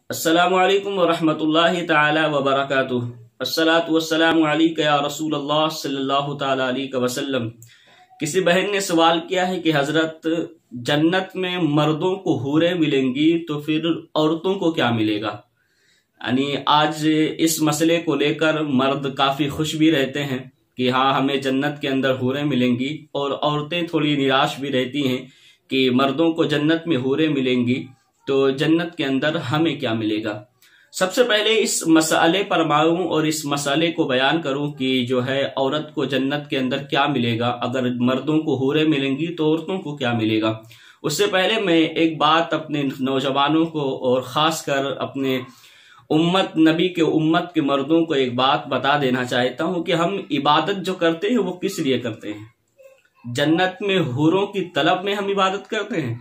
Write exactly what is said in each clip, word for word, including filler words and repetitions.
अस्सलामु अलैकुम वरहमतुल्लाहि तआला वबरकातुहू। अस्सलातु वस्सलामु अलैका या रसूलल्लाह सल्लल्लाहु तआला अलैहि वसल्लम। किसी बहन ने सवाल किया है कि हजरत जन्नत में मर्दों को हूरें मिलेंगी तो फिर औरतों को क्या मिलेगा। यानी आज इस मसले को लेकर मर्द काफी खुश भी रहते हैं कि हाँ हमें जन्नत के अंदर हूरें मिलेंगी, और औरतें थोड़ी निराश भी रहती हैं कि मर्दों को जन्नत में हूरें मिलेंगी तो जन्नत के अंदर हमें क्या मिलेगा। सबसे पहले इस मसाले पर मारूं और इस मसाले को बयान करूं कि जो है औरत को जन्नत के अंदर क्या मिलेगा, अगर मर्दों को हूरें मिलेंगी तो औरतों को क्या मिलेगा। उससे पहले मैं एक बात अपने नौजवानों को और खासकर अपने उम्मत नबी के उम्मत के मर्दों को एक बात बता देना चाहता हूं कि हम इबादत जो करते हैं वो किस लिए करते हैं। जन्नत में हूरों की तलब में हम इबादत करते हैं,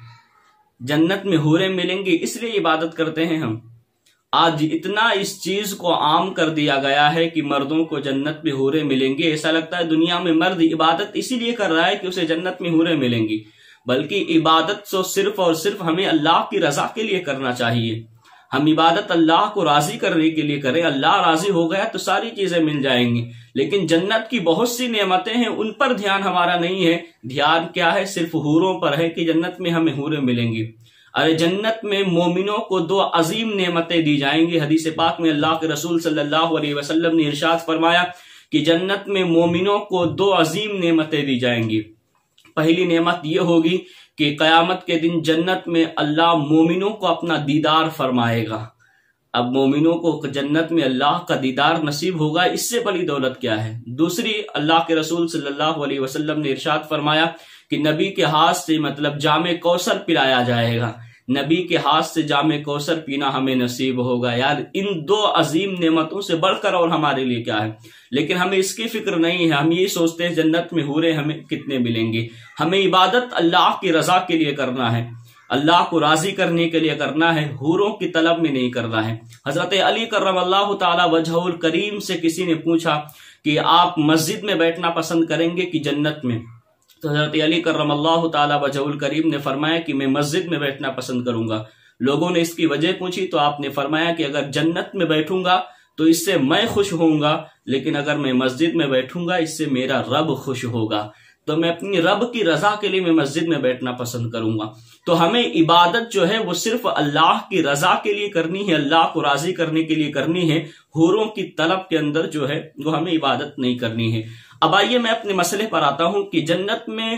जन्नत में हूरें मिलेंगी इसलिए इबादत करते हैं हम। आज इतना इस चीज को आम कर दिया गया है कि मर्दों को जन्नत में हूरें मिलेंगी। ऐसा लगता है दुनिया में मर्द इबादत इसीलिए कर रहा है कि उसे जन्नत में हूरें मिलेंगी, बल्कि इबादत तो सिर्फ और सिर्फ हमें अल्लाह की रजा के लिए करना चाहिए। हम इबादत अल्लाह को राजी करने के लिए करें, अल्लाह राजी हो गया तो सारी चीजें मिल जाएंगी। लेकिन जन्नत की बहुत सी नेमतें हैं, उन पर ध्यान हमारा नहीं है। ध्यान क्या है, सिर्फ हूरों पर है कि जन्नत में हमें हूरें मिलेंगी। अरे जन्नत में मोमिनों को दो अजीम नेमतें दी जाएंगी। हदीस पाक में अल्लाह के रसूल सल्लल्लाहु अलैहि वसल्लम ने इरशाद फरमाया कि जन्नत में मोमिनों को दो अजीम नेमतें दी जाएंगी। पहली नेमत यह होगी कि कयामत के दिन जन्नत में अल्लाह मोमिनों को अपना दीदार फरमाएगा। अब मोमिनों को जन्नत में अल्लाह का दीदार नसीब होगा, इससे बड़ी दौलत क्या है। दूसरी, अल्लाह के रसूल सल्लल्लाहु अलैहि वसल्लम ने इरशाद फरमाया कि नबी के हाथ से मतलब जामे कौसर पिलाया जाएगा। नबी के हाथ से जामे कौसर पीना हमें नसीब होगा। यार इन दो अजीम नेमतों से बढ़कर और हमारे लिए क्या है। लेकिन हमें इसकी फिक्र नहीं है। हम ये सोचते हैं जन्नत में हूरें हमें कितने मिलेंगे। हमें इबादत अल्लाह की रजा के लिए करना है, अल्लाह को राजी करने के लिए करना है, हूरों की तलब में नहीं करना है। हजरत अली कर्रमल्लाहु ताला वजहुल करीम से किसी ने पूछा कि आप मस्जिद में बैठना पसंद करेंगे कि जन्नत में। तो हजरत अली कर्रमल्लाहु ताला वजहुल करीम ने फरमाया कि मैं मस्जिद में बैठना पसंद करूंगा। लोगों ने इसकी वजह पूछी तो आपने फरमाया कि अगर जन्नत में बैठूंगा तो इससे मैं खुश होऊंगा, लेकिन अगर मैं मस्जिद में बैठूंगा इससे मेरा रब खुश होगा। तो मैं अपनी रब की रजा के लिए मैं मस्जिद में बैठना पसंद करूंगा। तो हमें इबादत जो है वो सिर्फ अल्लाह की रजा के लिए करनी है, अल्लाह को राजी करने के लिए करनी है। हूरों की तलब के अंदर जो है वो हमें इबादत नहीं करनी है। अब आइए मैं अपने मसले पर आता हूं कि जन्नत में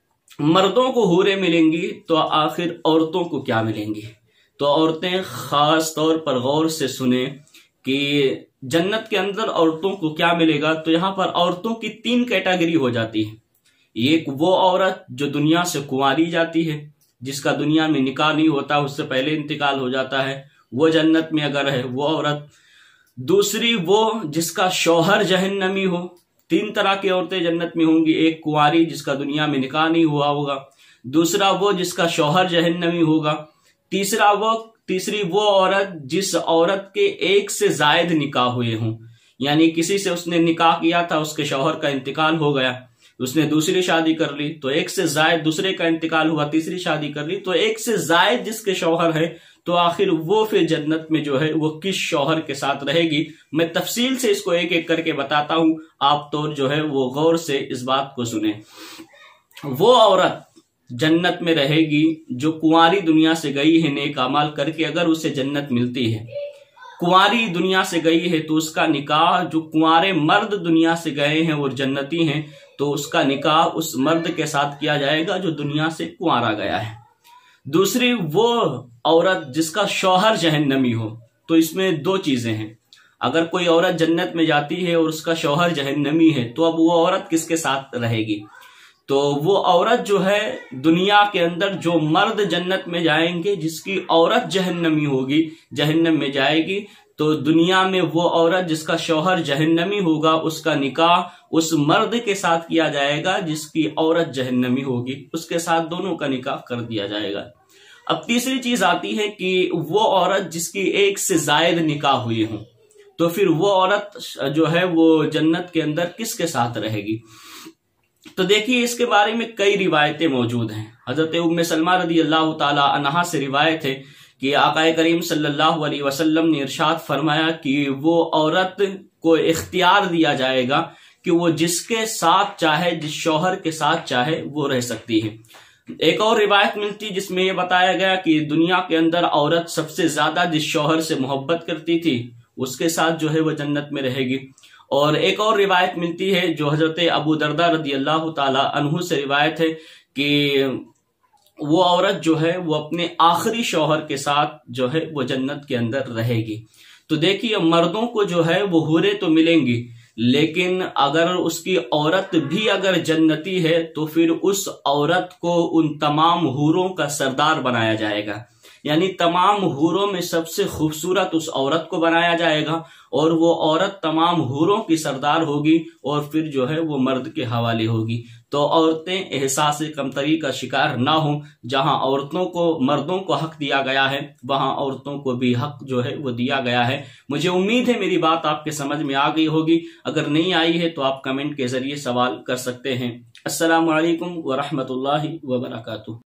मर्दों को हूरें मिलेंगी तो आखिर औरतों को क्या मिलेंगी। तो औरतें खास तौर पर गौर से सुने कि जन्नत के अंदर औरतों को क्या मिलेगा। तो यहां पर औरतों की तीन कैटेगरी हो जाती है। एक वो औरत जो दुनिया से कुंवारी जाती है, जिसका दुनिया में निकाह नहीं होता, उससे पहले इंतकाल हो जाता है, वो जन्नत में अगर है वो औरत। दूसरी वो जिसका शौहर जहन्नमी हो। तीन तरह की औरतें जन्नत में होंगी। एक कुंवारी जिसका दुनिया में निकाह नहीं हुआ होगा, दूसरा वो जिसका शौहर जहन्नमी होगा, तीसरा वो तीसरी वो औरत जिस औरत के एक से जायद निकाह हुए हों। यानी किसी से उसने निकाह किया था, उसके शौहर का इंतकाल हो गया, उसने दूसरी शादी कर ली, तो एक से जायद दूसरे का इंतकाल हुआ, तीसरी शादी कर ली, तो एक से जायद जिसके शौहर है तो आखिर वो फिर जन्नत में जो है वो किस शौहर के साथ रहेगी। मैं तफसील से इसको एक एक करके बताता हूं, आप तो जो है वो गौर से इस बात को सुने। वो औरत जन्नत में रहेगी जो कुंवारी दुनिया से गई है नेक अमाल करके, अगर उसे जन्नत मिलती है। कुंवारी दुनिया से गई है तो उसका निकाह, जो कुंवारे मर्द दुनिया से गए हैं और जन्नती हैं, तो उसका निकाह उस मर्द के साथ किया जाएगा जो दुनिया से कुंवारा गया है। दूसरी वो औरत जिसका शौहर जहन्नमी हो। तो इसमें दो चीजें हैं। अगर कोई औरत जन्नत में जाती है और उसका शौहर जहन्नमी है तो अब वो औरत किसके साथ रहेगी। तो वो औरत जो है दुनिया के अंदर जो मर्द जन्नत में जाएंगे, जिसकी औरत जहन्नमी होगी, जहन्नम में जाएगी, तो दुनिया में वो औरत जिसका शौहर जहन्नमी होगा उसका निकाह उस मर्द के साथ किया जाएगा जिसकी औरत जहन्नमी होगी, उसके साथ दोनों का निकाह कर दिया जाएगा। अब तीसरी चीज आती है कि वो औरत जिसकी एक से जायद निकाह हुए हों, तो फिर वो औरत जो है वो जन्नत के अंदर किसके साथ रहेगी। तो देखिए इसके बारे में कई रिवायतें मौजूद हैं। हजरत उम्मे सलमा रदी अल्लाह ताला अन्हा से रिवायत है कि आक़ाए करीम सल्लल्लाहु अलैहि वसल्लम ने इरशाद फरमाया कि वो औरत को इख्तियार दिया जाएगा कि वो जिसके साथ चाहे, जिस शौहर के साथ चाहे वो रह सकती है। एक और रिवायत मिलती जिसमें यह बताया गया कि दुनिया के अंदर औरत सबसे ज्यादा जिस शौहर से मोहब्बत करती थी उसके साथ जो है वो जन्नत में रहेगी। और एक और रिवायत मिलती है जो हजरत अबू दरदा रदी अल्लाह ताला अन्हु से रिवायत है कि वो औरत जो है वो अपने आखिरी शौहर के साथ जो है वो जन्नत के अंदर रहेगी। तो देखिए, मर्दों को जो है वो हूरें तो मिलेंगी, लेकिन अगर उसकी औरत भी अगर जन्नती है तो फिर उस औरत को उन तमाम हूरों का सरदार बनाया जाएगा, यानी तमाम हूरों में सबसे खूबसूरत उस औरत को बनाया जाएगा और वो औरत तमाम हूरों की सरदार होगी और फिर जो है वो मर्द के हवाले होगी। तो औरतें एहसास कमतरी का शिकार ना हो। जहां औरतों को मर्दों को हक दिया गया है वहां औरतों को भी हक जो है वो दिया गया है। मुझे उम्मीद है मेरी बात आपके समझ में आ गई होगी। अगर नहीं आई है तो आप कमेंट के जरिए सवाल कर सकते हैं। अस्सलामु अलैकुम व रहमतुल्लाहि व बरकातुहू।